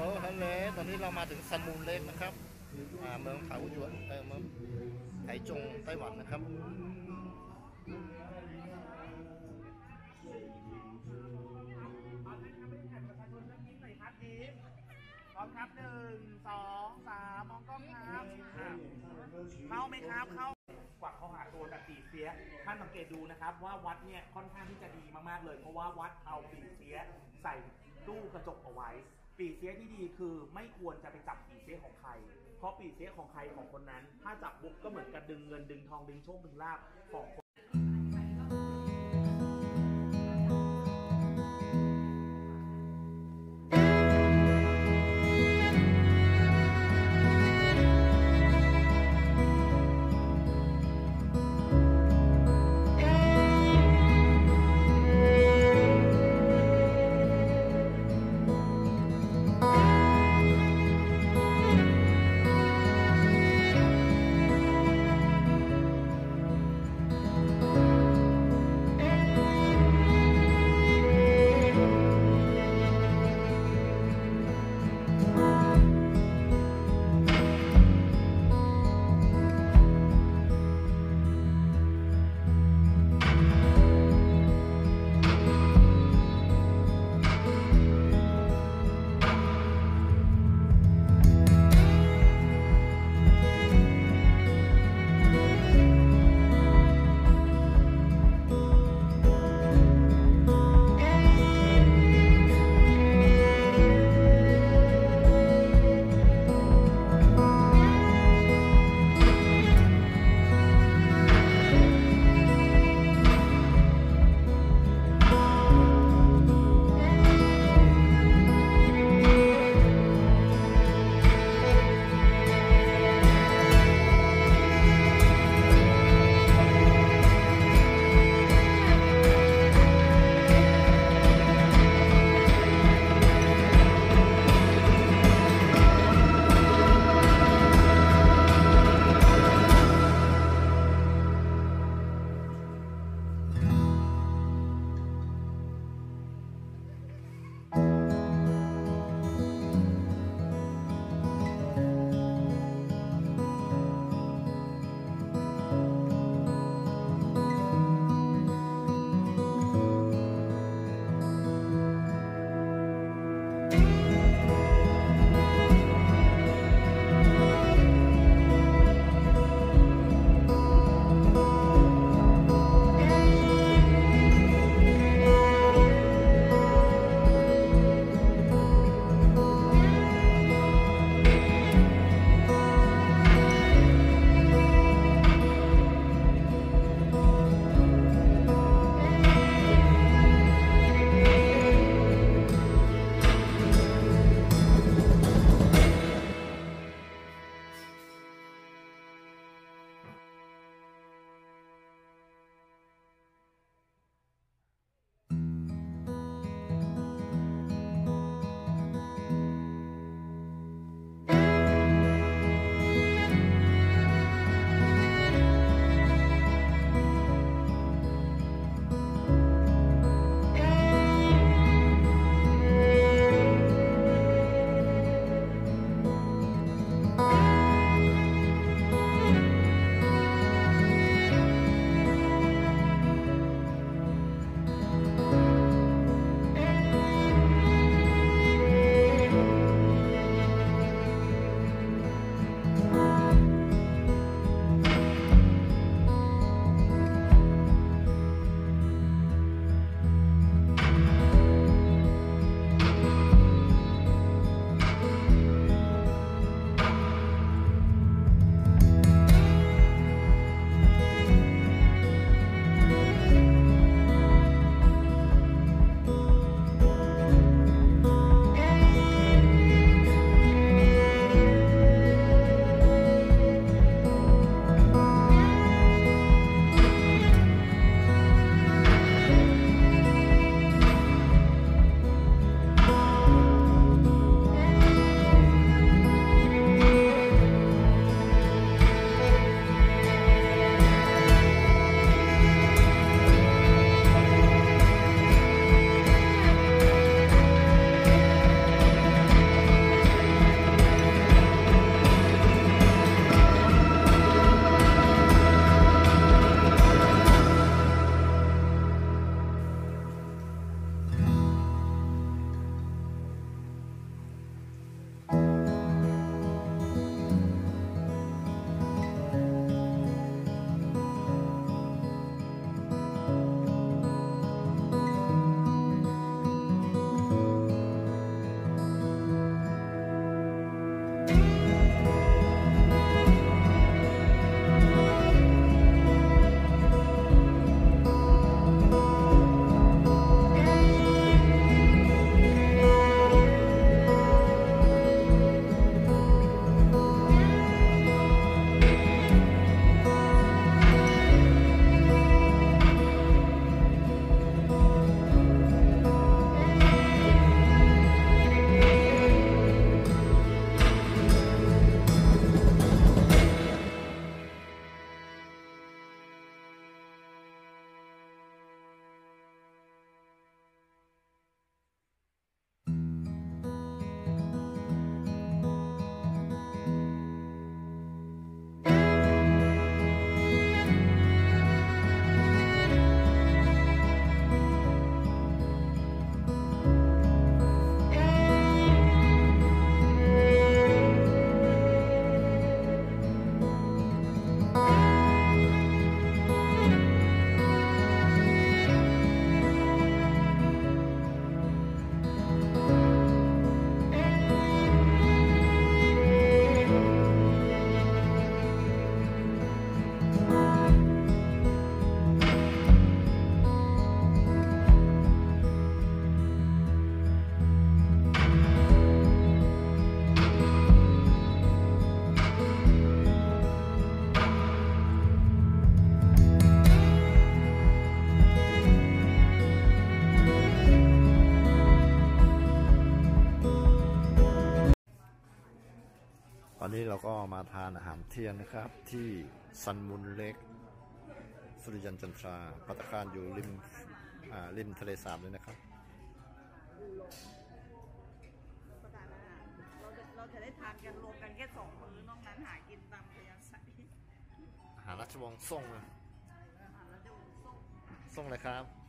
ฮัลโหลตอนนี้เรามาถึงซันมูนเลคนะครับเมืองเถาหยวนเมืองไถจงไต้หวันนะครับพร้อมครับ1 2 3มองกล้องครับเข้าไหมครับเข้ากวักเข้าหาตัวแบบปีเสียท่านสังเกตดูนะครับว่าวัดเนี่ยค่อนข้างที่จะดีมากๆเลยเพราะว่าวัดเอาปีเสียใส่ตู้กระจกเอาไว้ปีเสียที่ดีคือไม่ควรจะไปจับปีเสียของใครเพราะปีเสียของใครของคนนั้นถ้าจับปุ๊บก็เหมือนกับดึงเงินดึงทองดึงโชคดึงลาภของนี้เราก็มาทานอาหารเที่ยงนะครับที่ซันมูนเล็กสุริยันจันทราภัตตาคารอยู่ริมทะเลสาบเลยนะครับเราจะได้ทานกันรวมกันแค่2 มื้อนอกนั้นหากินตามพยาศัยอาหารราชวงศ์ส่งเลยอาหารเราจะส่งส่งเลยครับ